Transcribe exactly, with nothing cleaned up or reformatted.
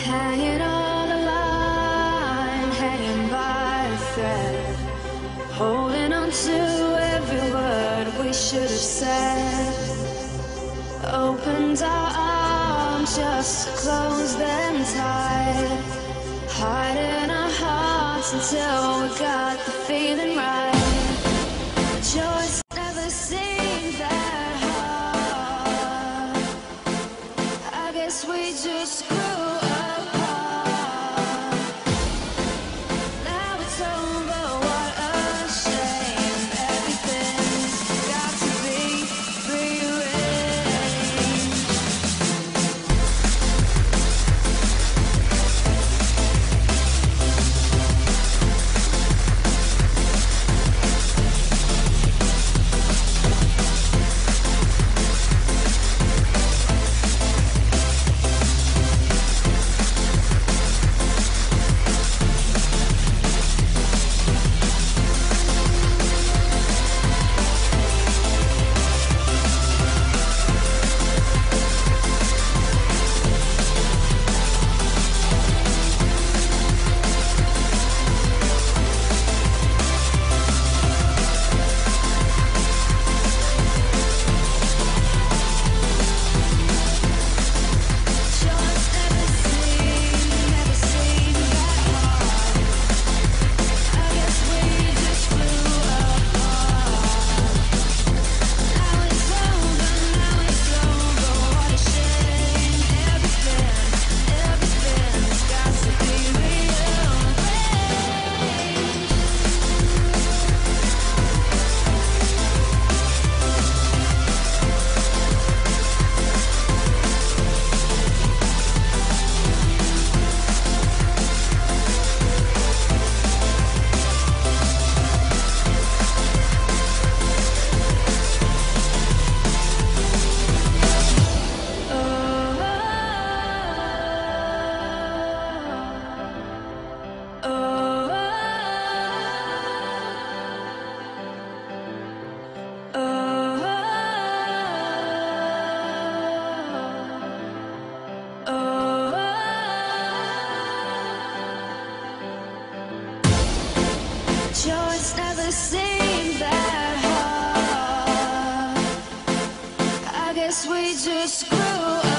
Hanging on the line, hanging by a thread, holding on to every word we should have said. Opened our arms just to close them tight, hiding our hearts until we got the feeling right. Joy's never seemed that hard. I guess we just grew apart. Now it's over, what a shame. Everything's got to be rearranged. Joy's never seemed that hard. I guess we just grew up.